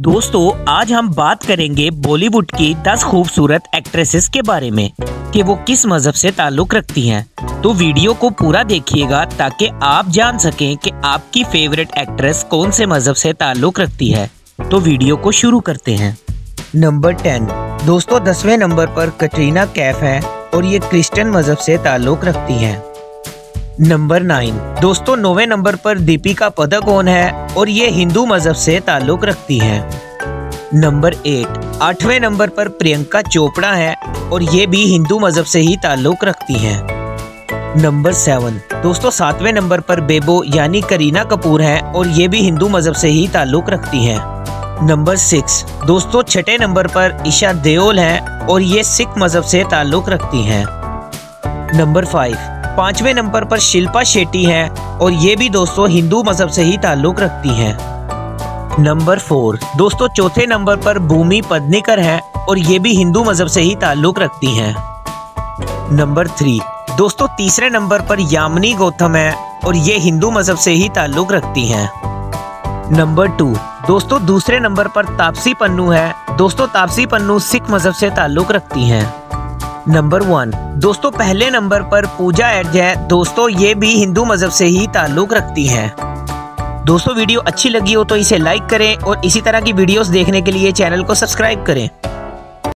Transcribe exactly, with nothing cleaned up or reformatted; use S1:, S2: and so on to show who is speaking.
S1: दोस्तों आज हम बात करेंगे बॉलीवुड की दस खूबसूरत एक्ट्रेसेस के बारे में कि वो किस मजहब से ताल्लुक रखती हैं। तो वीडियो को पूरा देखिएगा ताकि आप जान सकें कि आपकी फेवरेट एक्ट्रेस कौन से मजहब से ताल्लुक रखती है। तो वीडियो को शुरू करते हैं।
S2: नंबर टेन दोस्तों दसवें नंबर पर कटरीना कैफ है और ये क्रिश्चियन मजहब से ताल्लुक रखती हैं। नंबर नाइन दोस्तों नौवें नंबर पर दीपिका पादुकोण है और ये हिंदू मजहब से ताल्लुक रखती हैं। नंबर एट आठवें नंबर पर प्रियंका चोपड़ा है और ये भी हिंदू मजहब से ही ताल्लुक रखती हैं। नंबर सेवन दोस्तों सातवें नंबर पर बेबो यानी करीना कपूर है और ये भी हिंदू मजहब से ही ताल्लुक रखती हैं। नंबर सिक्स दोस्तों छठे नंबर पर ईशा देओल है और ये सिख मजहब से ताल्लुक रखती हैं। नंबर फाइव पांचवें नंबर पर शिल्पा शेट्टी है और ये भी दोस्तों हिंदू मजहब से ही ताल्लुक रखती हैं। नंबर फोर दोस्तों चौथे नंबर पर भूमि पेडनेकर है और ये भी हिंदू मजहब से ही ताल्लुक रखती हैं। नंबर थ्री दोस्तों तीसरे नंबर पर यामिनी गौतम है और ये हिंदू मजहब से ही ताल्लुक रखती हैं। नंबर टू दोस्तों दूसरे नंबर पर तापसी पन्नू है। दोस्तों तापसी पन्नू सिख मजहब से ताल्लुक रखती हैं। नंबर वन दोस्तों पहले नंबर पर पूजा एड्ज है। दोस्तों ये भी हिंदू मजहब से ही ताल्लुक रखती हैं। दोस्तों वीडियो अच्छी लगी हो तो इसे लाइक करें और इसी तरह की वीडियोस देखने के लिए चैनल को सब्सक्राइब करें।